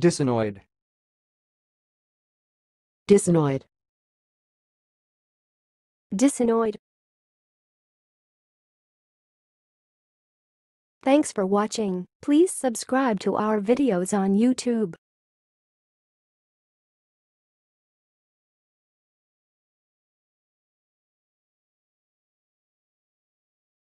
discinoid, discinoid, discinoid. Thanks for watching. Please subscribe to our videos on YouTube.